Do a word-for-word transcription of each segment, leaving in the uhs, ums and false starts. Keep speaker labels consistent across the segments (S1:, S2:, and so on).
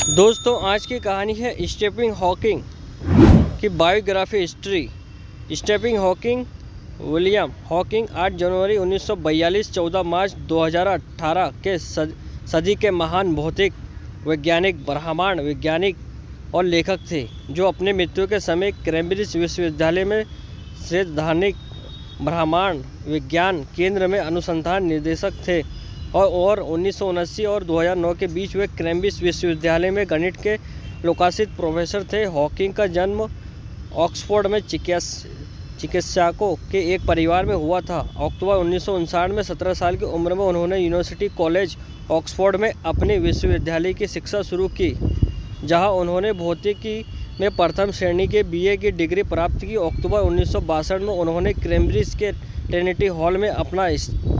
S1: दोस्तों आज की कहानी है स्टीफन हॉकिंग की biography history. Stephen Hawking William Hawking आठ जनवरी उन्नीस सौ बयालीस चौदह मार्च दो हज़ार अठारह के सदी के महान भौतिक वैज्ञानिक, ब्रह्मांड वैज्ञानिक और लेखक थे, जो अपने मृत्यु के समय कैम्ब्रिज विश्वविद्यालय में सैद्धांतिक ब्रह्मांड विज्ञान केंद्र में अनुसंधान निदेशक थे और, और उन्नीस सौ उनासी और दो हज़ार नौ के बीच वे कैम्ब्रिज विश्वविद्यालय में गणित के लोकासित प्रोफेसर थे। हॉकिंग का जन्म ऑक्सफोर्ड में चिकित्सकों के एक परिवार में हुआ था। अक्टूबर उन्नीस सौ उनसाठ में सत्रह साल की उम्र में उन्होंने यूनिवर्सिटी कॉलेज ऑक्सफोर्ड में अपनी विश्वविद्यालय की शिक्षा शुरू की, जहां उन्होंने भौतिकी में प्रथम श्रेणी के बीए की डिग्री प्राप्त की। अक्टूबर उन्नीस सौ बासठ में उन्होंने कैम्ब्रिज के ट्रिनिटी हॉल में अपना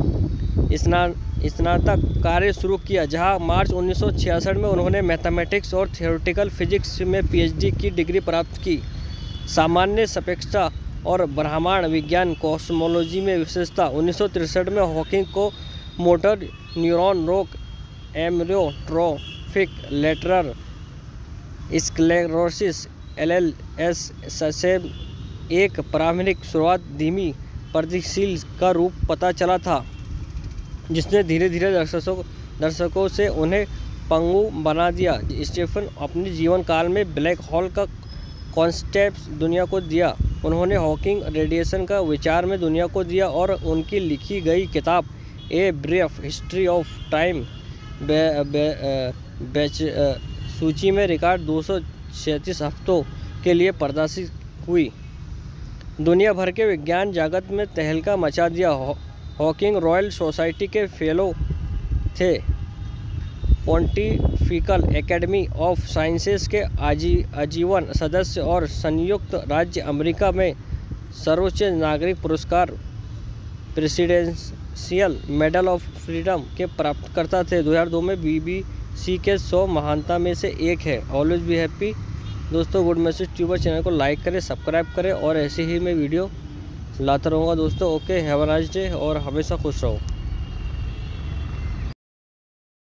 S1: स्नातक कार्य शुरू किया, जहां मार्च उन्नीस सौ छियासठ में उन्होंने मैथमेटिक्स और थियोरेटिकल फिजिक्स में पीएचडी की डिग्री प्राप्त की। सामान्य सापेक्षता और ब्रह्मांड विज्ञान कॉस्मोलॉजी में विशेषता। उन्नीस सौ तिरसठ में हॉकिंग को मोटर न्यूरॉन रोग, amyotrophic lateral sclerosis L L S से एक प्रारंभिक शुरुआत धीमी प्रगतिशील का रूप पता चला था, जिसने धीरे धीरे दर्शकों दर्शकों से उन्हें पंगु बना दिया। स्टीफन अपने जीवन काल में ब्लैक होल का कॉन्सेप्ट दुनिया को दिया। उन्होंने हॉकिंग रेडिएशन का विचार में दुनिया को दिया और उनकी लिखी गई किताब A brief history of time सूची में रिकॉर्ड दो सौ सैंतीस हफ्तों के लिए प्रदर्शित हुई। दुनिया भर के विज्ञान जगत में तहलका मचा दिया। हॉकिंग रॉयल सोसाइटी के फेलो थे, पोंटिफिकल एकेडमी ऑफ साइंसेस के आजी आजीवन सदस्य और संयुक्त राज्य अमेरिका में सर्वोच्च नागरिक पुरस्कार प्रेसिडेंशियल मेडल ऑफ फ्रीडम के प्राप्तकर्ता थे। दो हज़ार दो में बीबीसी के सौ महानता में से एक है। Always be happy. दोस्तों गुड मैसेज ट्यूबर चैनल को लाइक करें, सब्सक्राइब करें और ऐसे ही मैं वीडियो लाता रहूँगा दोस्तों। Okay, have a nice day और हमेशा खुश रहो।